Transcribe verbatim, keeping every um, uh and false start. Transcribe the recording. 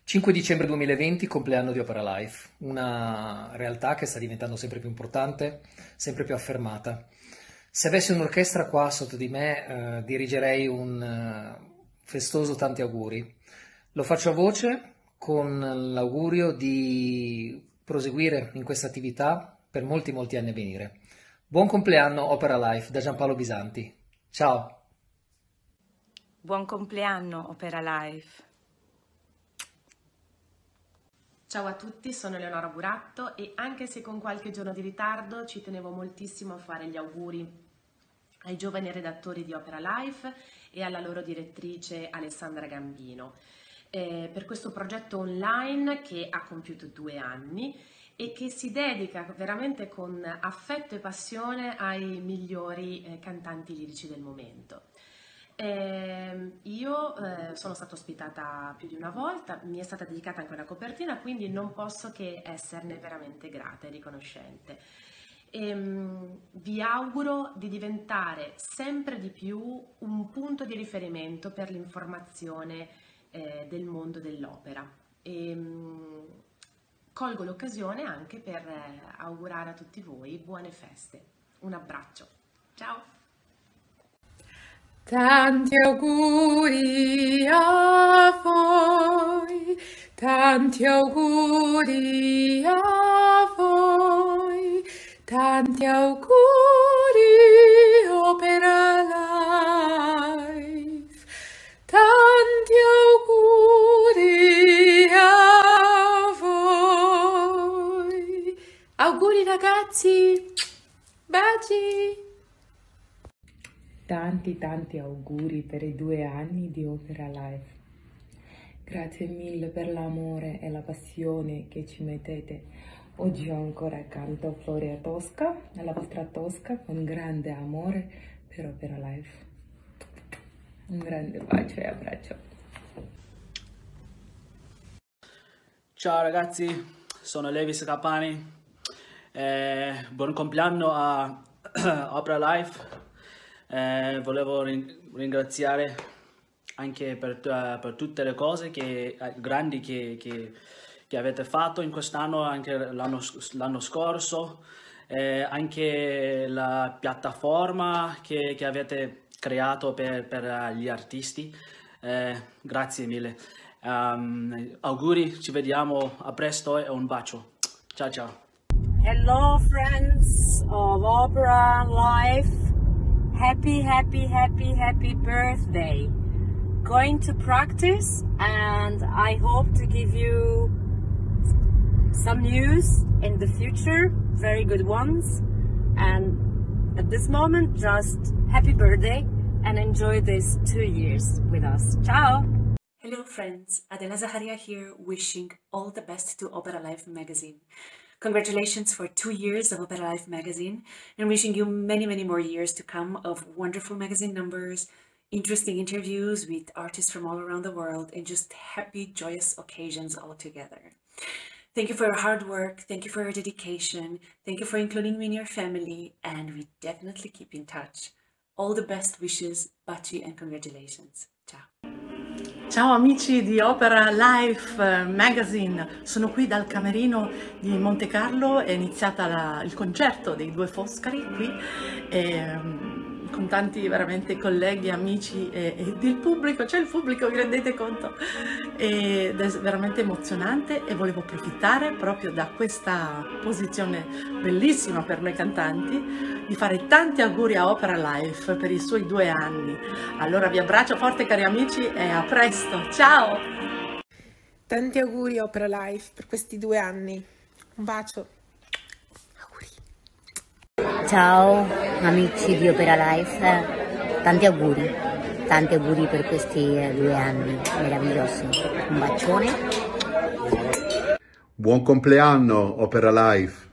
cinque dicembre duemilaventi, compleanno di Opera Life, una realtà che sta diventando sempre più importante, sempre più affermata. Se avessi un'orchestra qua sotto di me, eh, dirigerei un eh, festoso tanti auguri. Lo faccio a voce con l'augurio di proseguire in questa attività per molti molti anni a venire. Buon compleanno Opera Life da Giampaolo Bisanti. Ciao! Buon compleanno Opera Life. Ciao a tutti, sono Eleonora Buratto e anche se con qualche giorno di ritardo ci tenevo moltissimo a fare gli auguri ai giovani redattori di Opera Life e alla loro direttrice Alessandra Gambino eh, per questo progetto online che ha compiuto due anni e che si dedica veramente con affetto e passione ai migliori eh, cantanti lirici del momento. Eh, io eh, sono stata ospitata più di una volta, mi è stata dedicata anche una copertina, quindi non posso che esserne veramente grata e riconoscente. E, um, vi auguro di diventare sempre di più un punto di riferimento per l'informazione eh, del mondo dell'opera. E, um, colgo l'occasione anche per eh, augurare a tutti voi buone feste. Un abbraccio. Ciao! Tanti auguri a voi, tanti auguri a voi, tanti auguri Opera Life, tanti auguri a voi. Auguri ragazzi, baci! Tanti tanti auguri per i due anni di Opera Life. Grazie mille per l'amore e la passione che ci mettete. Oggi ho ancora accanto Floria Tosca, la vostra Tosca, con grande amore per Opera Life. Un grande bacio e abbraccio. Ciao ragazzi, sono Levis Capani. Eh, buon compleanno a Opera Life. Eh, volevo ringraziare anche per, uh, per tutte le cose che, uh, grandi che, che, che avete fatto in quest'anno, anche l'anno scorso, eh, anche la piattaforma che, che avete creato per, per uh, gli artisti. Eh, grazie mille. Um, auguri, ci vediamo a presto e un bacio. Ciao ciao. Hello friends of Opera Life. Happy, happy, happy, happy birthday. Going to practice and I hope to give you some news in the future, very good ones. And at this moment, just happy birthday and enjoy these two years with us. Ciao! Hello friends, Adela Zaharia here, wishing all the best to Opera Life magazine. Congratulations for two years of Opera Life magazine and wishing you many, many more years to come of wonderful magazine numbers, interesting interviews with artists from all around the world, and just happy, joyous occasions all together. Thank you for your hard work. Thank you for your dedication. Thank you for including me in your family, and we definitely keep in touch. All the best wishes, baci, and congratulations. Ciao. Ciao amici di Opera Life Magazine, sono qui dal camerino di Monte Carlo, è iniziata la, il concerto dei due Foscari qui e, con tanti veramente colleghi, amici e, e il pubblico, c'è il pubblico, vi rendete conto? Ed è veramente emozionante e volevo approfittare proprio da questa posizione bellissima per noi cantanti di fare tanti auguri a Opera Life per i suoi due anni. Allora vi abbraccio forte cari amici e a presto, ciao! Tanti auguri Opera Life per questi due anni, un bacio! Ciao amici di Opera Life, tanti auguri, tanti auguri per questi due anni meravigliosi, un bacione. Buon compleanno Opera Life.